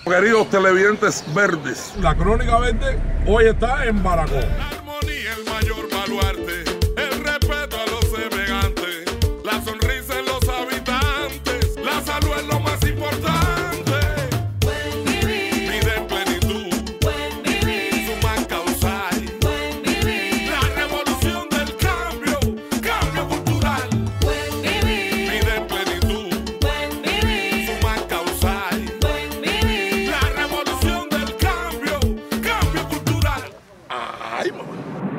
queridos televidentes verdes. La Crónica Verde hoy está en Baracó. Armonía, el mayor baluarte, el respeto a los semejantes, la sonrisa en los habitantes, la salud es lo más importante. Buen vivir, Vida en plenitud, buen vivir, su man causal, buen vivir, la revolución del cambio, cambio cultural. buen vivir, Vida en plenitud, buen vivir, su man causal, buen vivir. la revolución del cambio, cambio cultural. Ay, mamá.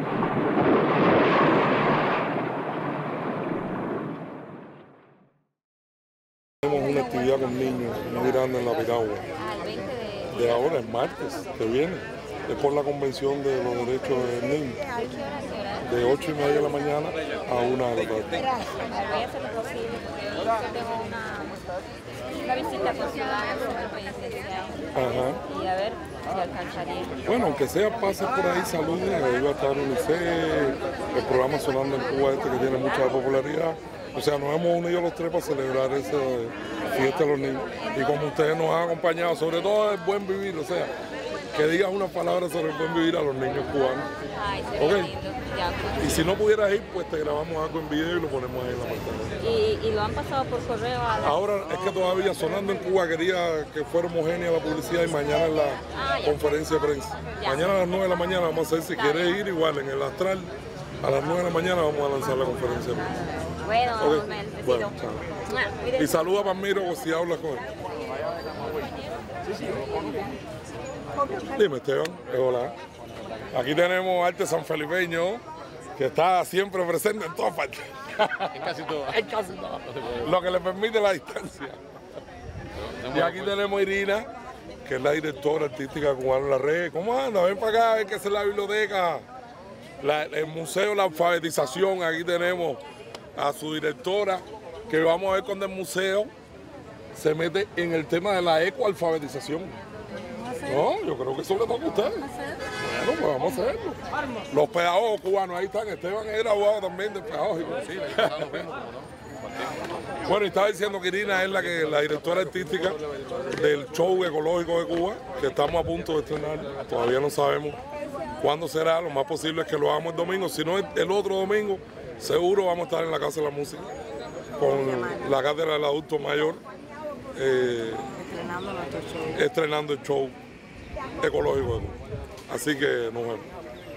Tenemos una actividad con niños muy grande en la Piragua. Al 20 De ahora, el martes, que viene. Es por la Convención de los Derechos del Niño. ¿A qué hora? De 8:30 de la mañana a 1 de la tarde. Voy a hacer lo posible porque yo tengo una visita con ciudadanos en el penitenciario Ajá. y a ver si alcanzaría. Bueno, aunque sea pase por ahí, salude, ahí va a estar UNICEF, el programa Sonando en Cuba este que tiene mucha popularidad. O sea, nos hemos unido los tres para celebrar esa fiesta de los niños. Y como ustedes nos han acompañado, sobre todo el buen vivir, o sea, que digas una palabra sobre el buen vivir a los niños cubanos. Ay, sería Ok. lindo. Ya, pues. Y si no pudieras ir, pues te grabamos algo en video y lo ponemos ahí en la pantalla. Y lo han pasado por correo a la... Ahora es que todavía Sonando en Cuba quería que fuera homogénea la publicidad y mañana en la Ah, ya. conferencia de prensa. Ya. Mañana a las 9 de la mañana vamos a hacer, si Está quieres bien. ir igual en el Astral, a las 9 de la mañana vamos a lanzar la conferencia de prensa. Bueno, Ok. me decido. Bueno, chao. Mire. Y saluda a Palmiro si hablas con él. Dime, Esteban. Hola. Aquí tenemos arte sanfelipeño que está siempre presente en todas partes. En casi todo. En casi todo. Lo que le permite la distancia. Y aquí tenemos a Irina, que es la directora artística cubana en la red. ¿Cómo anda? Ven para acá, ven que esa es la biblioteca. El Museo de la Alfabetización. Aquí tenemos a su directora, que vamos a ver cuando el museo se mete en el tema de la ecoalfabetización. No, yo creo que eso le toca a usted. Bueno, pues vamos a hacerlo. Los pedagogos cubanos, ahí están. Esteban es graduado también de pedagógico. Sí, la pasada nos vemos, como no. Bueno, y estaba diciendo que Irina es la directora artística del show ecológico de Cuba, que estamos a punto de estrenar. Todavía no sabemos cuándo será. Lo más posible es que lo hagamos el domingo. Si no, el otro domingo, seguro vamos a estar en la Casa de la Música con la Cátedra del Adulto Mayor, estrenando el show ecológico de Cuba. Así que nos vemos.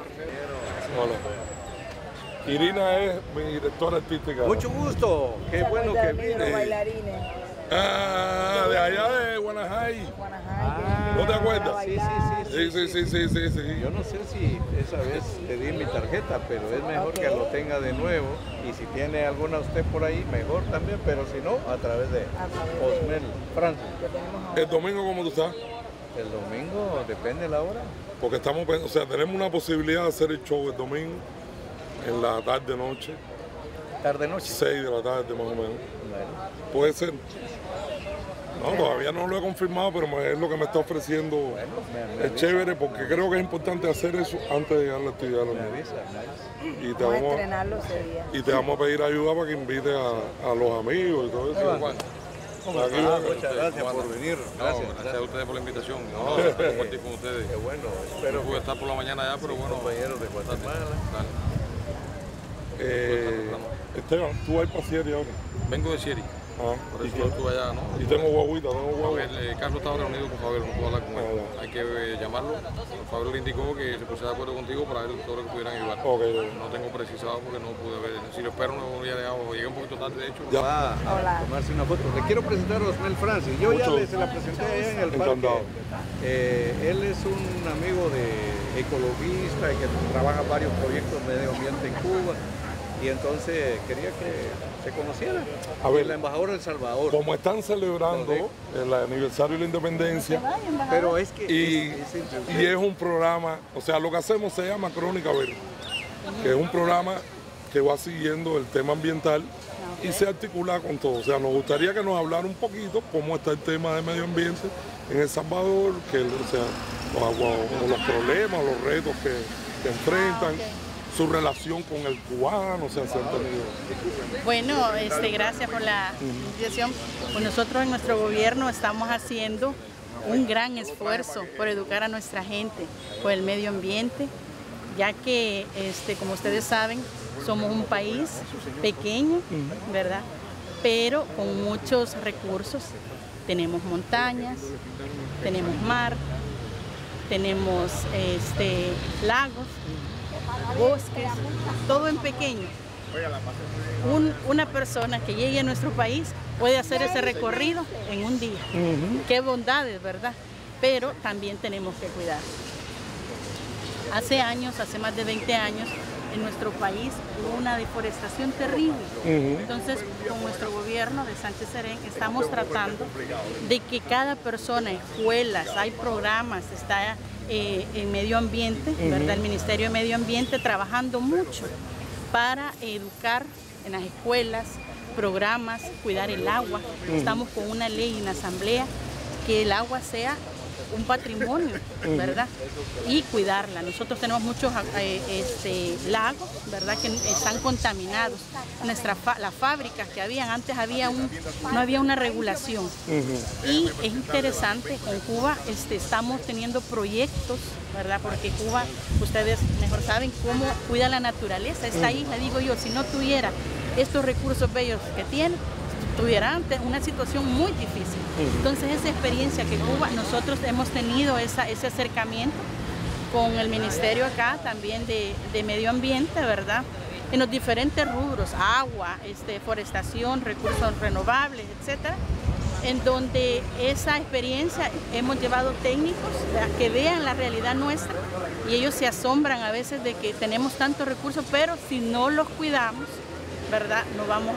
Hola. Irina es mi directora artística. Mucho gusto, qué bueno que Los viene. bailarines. Ah, de allá de Guanajay. ¿No te acuerdas? Sí. Yo no sé si esa vez te di mi tarjeta, pero es mejor que lo tenga de nuevo. Y si tiene alguna usted por ahí, mejor también, pero si no, a través de Osmel Francis. El domingo, ¿cómo tú estás? El domingo, depende de la hora. Porque estamos, o sea, tenemos una posibilidad de hacer el show el domingo en la tarde-noche, Tarde-noche. 6 de la tarde más o menos. Bueno, Puede ser. No, todavía no lo he confirmado, pero es lo que me está ofreciendo. me Es chévere porque creo que es importante hacer eso antes de llegar a la actividad. me avisa, me avisa. Y te Vamos a vamos, estrenarlo ese día. y te vamos a pedir ayuda para que invites a los amigos y todo eso. Aquí, Muchas gracias por venir. Gracias. Gracias a ustedes por la invitación. No, compartir con ustedes. Qué bueno, No espero pude que estar por la mañana ya, pero bueno. compañeros de Guatemala. Dale. Esteban, tú vas para Sieri ahora. Vengo de Sieri, Ah, por y, eso estuve allá, ¿no? tengo guaguita, tengo guaguita. Carlos estaba reunido con Fabio, no puedo hablar con él. Ah, Hay que llamarlo. Fabio le indicó que se pusiera de acuerdo contigo para ver todo lo que pudieran ayudar. Ok, No tengo precisado porque no pude ver. Si lo espero, no había llegado. Llegué un poquito tarde, de hecho. Ya. Va a Hola. tomarse una foto. Le quiero presentar a Osmel Francis. Yo ya Mucho. se la presenté allá en el Encantado. parque. Él es un amigo de ecologista y que trabaja varios proyectos de medio ambiente en Cuba. Y entonces quería que se conociera. A ver. Y la embajadora de El Salvador. Como están celebrando el aniversario de la independencia, Pero es que y es un programa, o sea, lo que hacemos se llama Crónica Verde, que es un programa que va siguiendo el tema ambiental y se articula con todo. O sea, nos gustaría que nos hablara un poquito cómo está el tema de medio ambiente en El Salvador, que, o sea, los problemas, los retos que enfrentan, su relación con el cubano, o sea, se han tenido. Bueno, gracias por la invitación. Pues nosotros en nuestro gobierno estamos haciendo un gran esfuerzo por educar a nuestra gente, por el medio ambiente, ya que, como ustedes saben, somos un país pequeño, ¿verdad? Pero con muchos recursos. Tenemos montañas, tenemos mar, tenemos lagos, bosques, todo en pequeño. Una persona que llegue a nuestro país puede hacer ese recorrido en un día. Qué bondades, ¿verdad? Pero también tenemos que cuidar. Hace años, hace más de 20 años, en nuestro país hubo una deforestación terrible. Entonces, con nuestro gobierno de Sánchez Serén estamos tratando de que cada persona, escuelas, hay programas, está en medio ambiente, ¿verdad? El Ministerio de Medio Ambiente trabajando mucho para educar en las escuelas, programas, cuidar el agua. Estamos con una ley en la Asamblea que el agua sea un patrimonio, ¿verdad? Y cuidarla. Nosotros tenemos muchos lagos, ¿verdad? Que están contaminados. Las fábricas que habían, antes no había una regulación. Y es interesante, con Cuba estamos teniendo proyectos, ¿verdad? Porque Cuba, ustedes mejor saben cómo cuida la naturaleza. Esta isla, digo yo, si no tuviera estos recursos bellos que tiene, estuviera ante una situación muy difícil. Entonces, esa experiencia que Cuba, nosotros hemos tenido ese acercamiento con el ministerio acá también de medio ambiente, ¿verdad? En los diferentes rubros, agua, forestación, recursos renovables, etcétera, en donde esa experiencia hemos llevado técnicos a que vean la realidad nuestra y ellos se asombran a veces de que tenemos tantos recursos, pero si no los cuidamos, ¿verdad? No vamos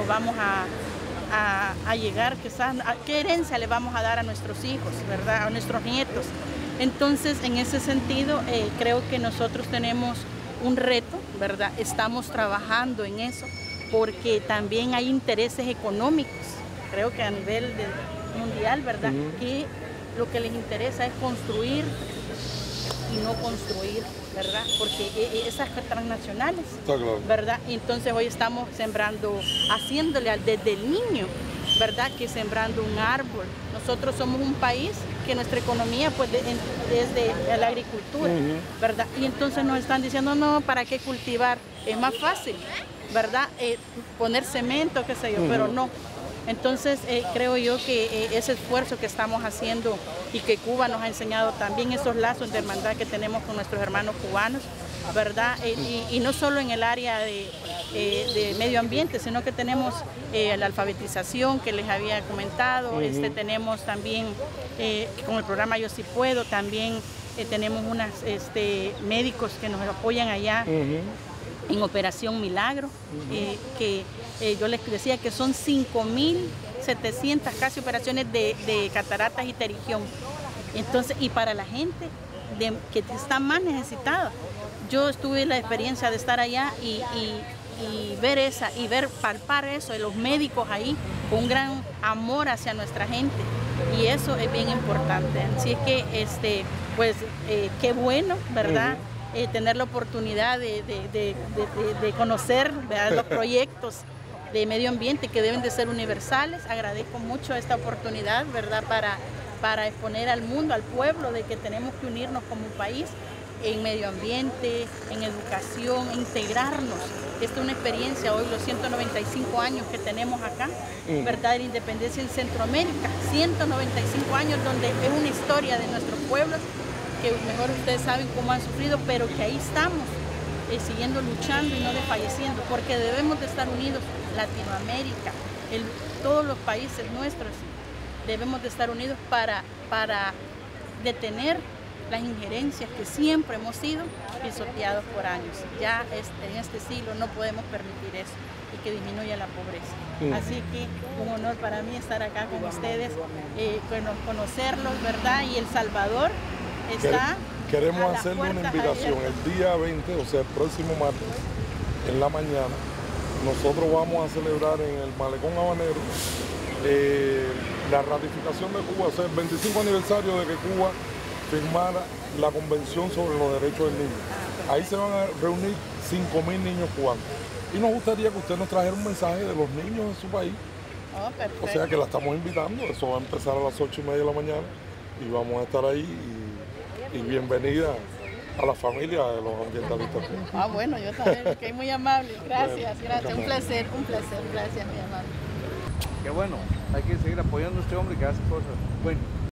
a llegar, quizás, a qué herencia le vamos a dar a nuestros hijos, ¿verdad? A nuestros nietos. Entonces, en ese sentido, creo que nosotros tenemos un reto, ¿verdad? Estamos trabajando en eso porque también hay intereses económicos. Creo que a nivel mundial, ¿verdad? Que lo que les interesa es construir y no construir, ¿verdad? Porque esas transnacionales, ¿verdad? Entonces hoy estamos sembrando, haciéndole desde el niño, ¿verdad? Que sembrando un árbol. Nosotros somos un país que nuestra economía pues es de la agricultura, ¿verdad? Y entonces nos están diciendo, no, ¿para qué cultivar? Es más fácil, ¿verdad? Poner cemento, qué sé yo, pero no. Entonces creo yo que ese esfuerzo que estamos haciendo y que Cuba nos ha enseñado también, esos lazos de hermandad que tenemos con nuestros hermanos cubanos, ¿verdad? Y no solo en el área de medio ambiente, sino que tenemos la alfabetización que les había comentado, tenemos también con el programa Yo Sí Puedo, también tenemos unos médicos que nos apoyan allá en Operación Milagro, que yo les decía que son 5.700 casi operaciones de cataratas y pterigión. Entonces, y para la gente que está más necesitada. Yo tuve la experiencia de estar allá y palpar eso de los médicos ahí con un gran amor hacia nuestra gente, y eso es bien importante. Así es que qué bueno, ¿verdad? Tener la oportunidad de conocer, ¿verdad?, los proyectos de medio ambiente que deben de ser universales. Agradezco mucho esta oportunidad, ¿verdad?, para exponer al mundo, al pueblo, de que tenemos que unirnos como un país en medio ambiente, en educación, integrarnos. Esta es una experiencia hoy, los 195 años que tenemos acá, ¿verdad?, de la independencia en Centroamérica, 195 años donde es una historia de nuestros pueblos, que mejor ustedes saben cómo han sufrido, pero que ahí estamos, siguiendo luchando y no desfalleciendo, porque debemos de estar unidos, Latinoamérica, todos los países nuestros, debemos de estar unidos para detener las injerencias que siempre hemos sido pisoteados por años. Ya en este siglo no podemos permitir eso y que disminuya la pobreza. Así que un honor para mí estar acá con ustedes, conocerlos, ¿verdad? Y El Salvador está... Queremos hacerle una invitación el día 20, o sea, el próximo martes, en la mañana. Nosotros vamos a celebrar en el Malecón Habanero la ratificación de Cuba, o sea, el 25 aniversario de que Cuba firmara la Convención sobre los Derechos del Niño. Ahí se van a reunir 5.000 niños cubanos. Y nos gustaría que usted nos trajera un mensaje de los niños de su país. Oh, perfecto. O sea que la estamos invitando, eso va a empezar a las 8:30 de la mañana. y vamos a estar ahí y bienvenida a la familia de los ambientalistas. Ah, bueno, yo también, que es muy amable. Gracias, gracias. Un placer, gracias, muy amable. Qué bueno, hay que seguir apoyando a este hombre que hace cosas buenas.